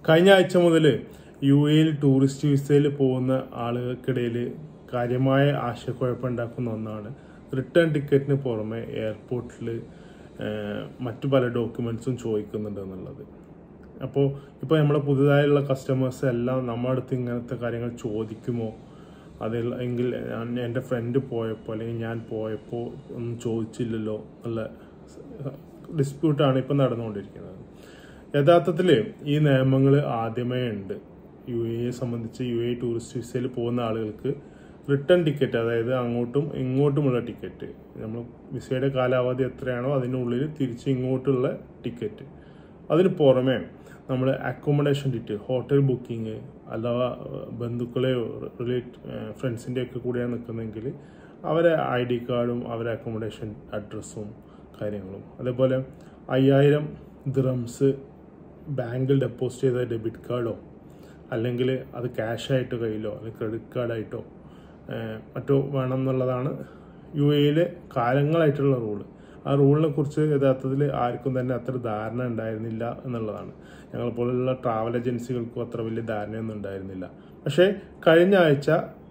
കഴിഞ്ഞ ആഴ്ച മുതൽ UAE ടൂറിസ്റ്റ് വിസയിൽ പോകുന്ന ആളുകൾക്കിടയിൽ കാര്യമായ ആശയക്കുഴപ്പമുണ്ടാക്കുന്ന ഒന്നാണ് റിട്ടേൺ ടിക്കറ്റിന് പുറമെ എയർപോർട്ടിൽ മറ്റു പല ഡോക്യുമെൻറ്റ്സും ചോദിക്കുന്നുണ്ട് എന്നുള്ളത്. അപ്പോൾ ഇപ്പോൾ നമ്മളെ പുതുതായുള്ള കസ്റ്റമേഴ്സ് എല്ലാം നമ്മുടെ അടുത്ത് ഇങ്ങനത്തെ കാര്യങ്ങൾ ചോദിക്കുമോ, എങ്കിൽ എൻ്റെ ഫ്രണ്ട് പോയപ്പോൾ അല്ലെങ്കിൽ ഞാൻ പോയപ്പോൾ ഒന്നും ചോദിച്ചില്ലല്ലോ എന്നുള്ള ഡിസ്പ്യൂട്ടാണ് ഇപ്പം നടന്നുകൊണ്ടിരിക്കുന്നത്. യഥാർത്ഥത്തിൽ ഈ നിയമങ്ങൾ ആദ്യമേ ഉണ്ട്. UAE സംബന്ധിച്ച് UAE ടൂറിസ്റ്റ് വിസയിൽ പോകുന്ന ആളുകൾക്ക് റിട്ടേൺ ടിക്കറ്റ്, അതായത് അങ്ങോട്ടും ഇങ്ങോട്ടുമുള്ള ടിക്കറ്റ്, നമ്മൾ വിസയുടെ കാലാവധി എത്രയാണോ അതിനുള്ളിൽ തിരിച്ച് ഇങ്ങോട്ടുള്ള ടിക്കറ്റ്, അതിന് പുറമെ നമ്മൾ അക്കോമഡേഷൻ ഡീറ്റെയിൽ, ഹോട്ടൽ ബുക്കിംഗ്, അഥവാ ബന്ധുക്കളെയോ ഫ്രണ്ട്സിൻ്റെ ഒക്കെ കൂടെയാണ് നിൽക്കുന്നതെങ്കിൽ അവരെ ID കാർഡും അവരെ അക്കോമഡേഷൻ അഡ്രസ്സും കാര്യങ്ങളും, അതേപോലെ 5000 ദിർഹംസ് ബാങ്കിൽ ഡെപ്പോസിറ്റ് ചെയ്ത ഡെബിറ്റ് കാർഡോ അല്ലെങ്കിൽ അത് ക്യാഷായിട്ട് കയ്യിലോ അല്ലെങ്കിൽ ക്രെഡിറ്റ് കാർഡായിട്ടോ മറ്റോ വേണം എന്നുള്ളതാണ് UAE കാലങ്ങളായിട്ടുള്ള റൂള്. ആ റൂളിനെ കുറിച്ച് യഥാർത്ഥത്തിൽ ആർക്കും തന്നെ അത്ര ധാരണ ഉണ്ടായിരുന്നില്ല എന്നുള്ളതാണ്. ഞങ്ങളെപ്പോലുള്ള ട്രാവൽ ഏജൻസികൾക്കും അത്ര വലിയ ധാരണയൊന്നും ഉണ്ടായിരുന്നില്ല. പക്ഷേ കഴിഞ്ഞ ആഴ്ച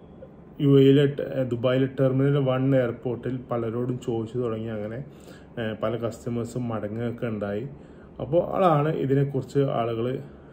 UAE ദുബായിലെ ടെർമിനൽ 1 എയർപോർട്ടിൽ പലരോടും ചോദിച്ചു തുടങ്ങി. അങ്ങനെ പല കസ്റ്റമേഴ്സും മടങ്ങുകയൊക്കെ ഉണ്ടായി. അപ്പോൾ അതാണ് ഇതിനെക്കുറിച്ച് ആളുകൾ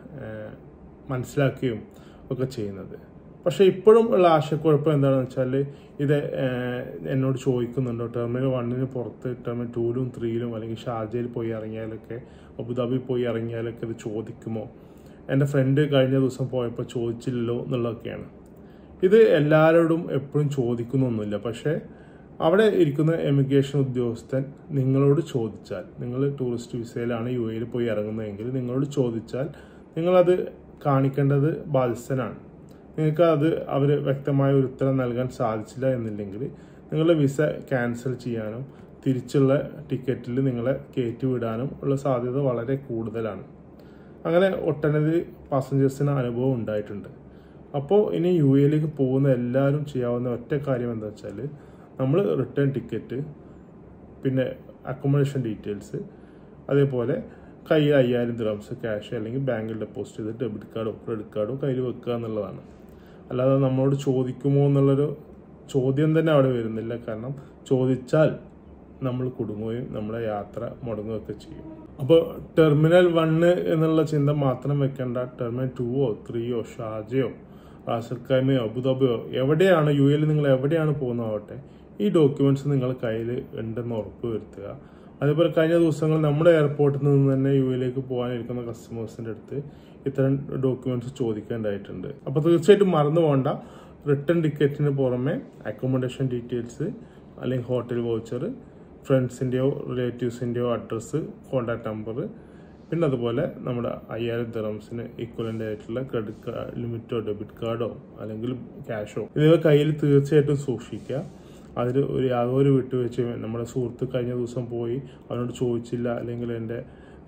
മനസ്സിലാക്കുകയും ഒക്കെ ചെയ്യുന്നത്. പക്ഷേ ഇപ്പോഴും ഉള്ള ആശയക്കുഴപ്പം എന്താണെന്ന് വെച്ചാൽ, ഇത് എന്നോട് ചോദിക്കുന്നുണ്ടോ ടെർമിനൽ 1 പുറത്ത് ടെർമിനൽ 2 3 അല്ലെങ്കിൽ ഷാർജയിൽ പോയി ഇറങ്ങിയാലൊക്കെ, അബുദാബി പോയി ഇറങ്ങിയാലൊക്കെ ഇത് ചോദിക്കുമോ, എൻ്റെ ഫ്രണ്ട് കഴിഞ്ഞ ദിവസം പോയപ്പോൾ ചോദിച്ചില്ലല്ലോ എന്നുള്ളതൊക്കെയാണ്. ഇത് എല്ലാവരോടും എപ്പോഴും ചോദിക്കുന്നൊന്നുമില്ല. പക്ഷേ അവിടെ ഇരിക്കുന്ന എമിഗ്രേഷൻ ഉദ്യോഗസ്ഥൻ നിങ്ങളോട് ചോദിച്ചാൽ, നിങ്ങൾ ടൂറിസ്റ്റ് വിസയിലാണ് UAE പോയി ഇറങ്ങുന്നതെങ്കിൽ നിങ്ങളോട് ചോദിച്ചാൽ നിങ്ങളത് കാണിക്കേണ്ടത് ബാധ്യസ്ഥനാണ്. നിങ്ങൾക്ക് അത് അവർ വ്യക്തമായ ഒരു ഉത്തരം നൽകാൻ സാധിച്ചില്ല എന്നില്ലെങ്കിൽ നിങ്ങളുടെ വിസ ക്യാൻസൽ ചെയ്യാനും തിരിച്ചുള്ള ടിക്കറ്റിൽ നിങ്ങളെ കയറ്റി വിടാനും ഉള്ള സാധ്യത വളരെ കൂടുതലാണ്. അങ്ങനെ ഒട്ടനവധി പാസഞ്ചേഴ്സിന് അനുഭവം ഉണ്ടായിട്ടുണ്ട്. അപ്പോൾ ഇനി UAE പോകുന്ന എല്ലാവരും ചെയ്യാവുന്ന ഒറ്റ കാര്യം എന്താ വെച്ചാൽ, നമ്മൾ റിട്ടേൺ ടിക്കറ്റ്, പിന്നെ അക്കോമഡേഷൻ ഡീറ്റെയിൽസ്, അതേപോലെ കയ്യിൽ 5000 ദിർഹംസ് ക്യാഷ് അല്ലെങ്കിൽ ബാങ്കിൽ ഡെപ്പോസിറ്റ് ചെയ്ത് ഡെബിറ്റ് കാർഡോ ക്രെഡിറ്റ് കാർഡോ കയ്യിൽ വെക്കുക എന്നുള്ളതാണ്. അല്ലാതെ നമ്മളോട് ചോദിക്കുമോ എന്നുള്ളൊരു ചോദ്യം തന്നെ അവിടെ വരുന്നില്ല. കാരണം ചോദിച്ചാൽ നമ്മൾ കുടുങ്ങുകയും നമ്മുടെ യാത്ര മുടങ്ങുകയൊക്കെ ചെയ്യും. അപ്പോൾ ടെർമിനൽ 1 എന്നുള്ള ചിന്ത മാത്രം വെക്കേണ്ട. ടെർമിനൽ 2 3 ഷാർജയോ റാസൽഖൈമയോ അബുദാബിയോ എവിടെയാണ് UAE നിങ്ങൾ എവിടെയാണ് പോകുന്നതാവട്ടെ, ഈ ഡോക്യുമെന്റ്സ് നിങ്ങൾ കയ്യിൽ ഉണ്ടെന്ന് ഉറപ്പ് വരുത്തുക. അതേപോലെ കഴിഞ്ഞ ദിവസങ്ങൾ നമ്മുടെ എയർപോർട്ടിൽ നിന്ന് തന്നെ UAE പോകാനിരിക്കുന്ന കസ്റ്റമേഴ്സിൻ്റെ അടുത്ത് ഇത്തരം ഡോക്യുമെന്റ്സ് ചോദിക്കേണ്ടതായിട്ടുണ്ട്. അപ്പോൾ തീർച്ചയായിട്ടും മറന്നു പോകണ്ട, റിട്ടേൺ ടിക്കറ്റിന് പുറമെ അക്കോമഡേഷൻ ഡീറ്റെയിൽസ് അല്ലെങ്കിൽ ഹോട്ടൽ വൗച്ചർ, ഫ്രണ്ട്സിൻ്റെയോ റിലേറ്റീവ്സിൻ്റെയോ അഡ്രസ്സ്, കോൺടാക്ട് നമ്പർ, പിന്നെ അതുപോലെ നമ്മുടെ 5000 ദിർഹംസിന് ഈക്വലൻ്റ് ആയിട്ടുള്ള ക്രെഡിറ്റ് കാർഡ് ലിമിറ്റോ ഡെബിറ്റ് കാർഡോ അല്ലെങ്കിൽ ക്യാഷോ ഇതിവ കയ്യിൽ തീർച്ചയായിട്ടും സൂക്ഷിക്കുക. അതിൽ യാതൊരു വിട്ടുവീഴ്ച. നമ്മുടെ സുഹൃത്ത് കഴിഞ്ഞ ദിവസം പോയി അവനോട് ചോദിച്ചില്ല, അല്ലെങ്കിൽ എൻ്റെ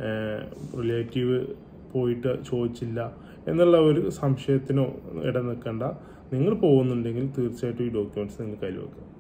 റിലേറ്റീവ് പോയിട്ട് ചോദിച്ചില്ല എന്നുള്ള ഒരു സംശയത്തിനോ ഇട നിൽക്കണ്ട. നിങ്ങൾ പോകുന്നുണ്ടെങ്കിൽ തീർച്ചയായിട്ടും ഈ ഡോക്യുമെന്റ്സ് നിങ്ങൾ കയ്യിൽ വെക്കുക.